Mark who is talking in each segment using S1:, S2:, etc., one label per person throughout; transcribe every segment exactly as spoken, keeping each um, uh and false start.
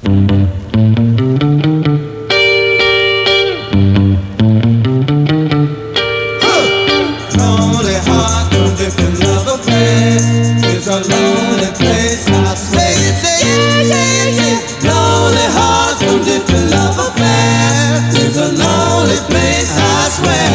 S1: Lonely heart from different love affairs. It's a lonely place, I swear. Yeah, yeah, yeah. Lonely heart from different love affairs. It's a lonely place, I swear.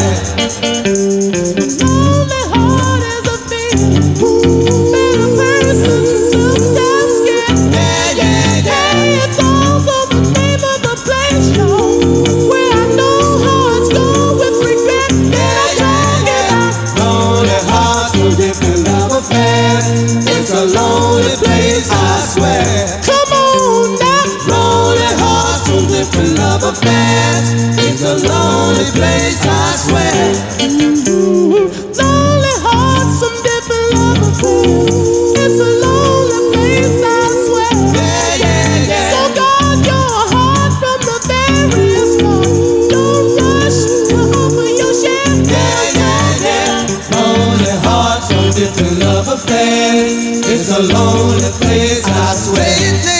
S1: Lonely heart is a thing that a person sometimes gets. Yeah, yeah, yeah. It's also the name of the place, y'all, where I know how it's going with regret. Yeah, yeah, yeah. Lonely heart from different love affairs. It's a lonely place, I swear. Come on now. Lonely heart from different love affairs. It's a lonely place, I swear. Ooh, lonely hearts from different love affairs. It's a lonely place, I swear. Yeah, yeah, yeah. So guard your heart from the various ones. Don't rush to offer your share. Yeah, yeah, yeah. Lonely hearts from different love affairs. It's a lonely place, I swear.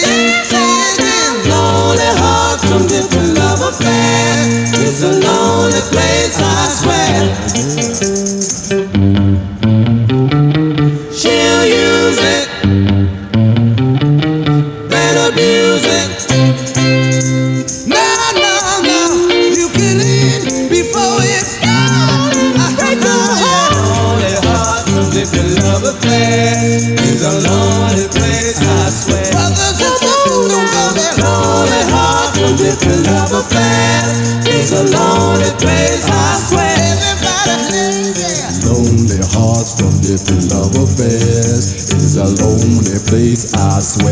S1: Lonely hearts from different love affairs. It's a lonely place, I swear. She'll use it, then abuse it. No, no, no, you can leave before it's gone. Lonely hearts from different love affairs. It's a lonely place, I swear. Lonely heart from different love affairs. It's a lonely place, I swear.
S2: Lonely hearts from different love affairs. It's a lonely place, I swear.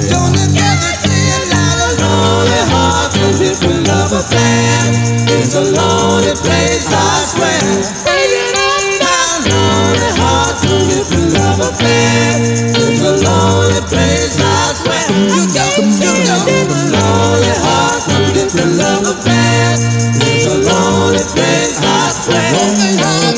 S1: Lonely hearts from different love affairs. It's a lonely place, I swear. Lonely hearts from different love affairs. It's a lonely place, I swear. You got them, you got them. Lonely hearts from different love affairs. It's a lonely place, I swear.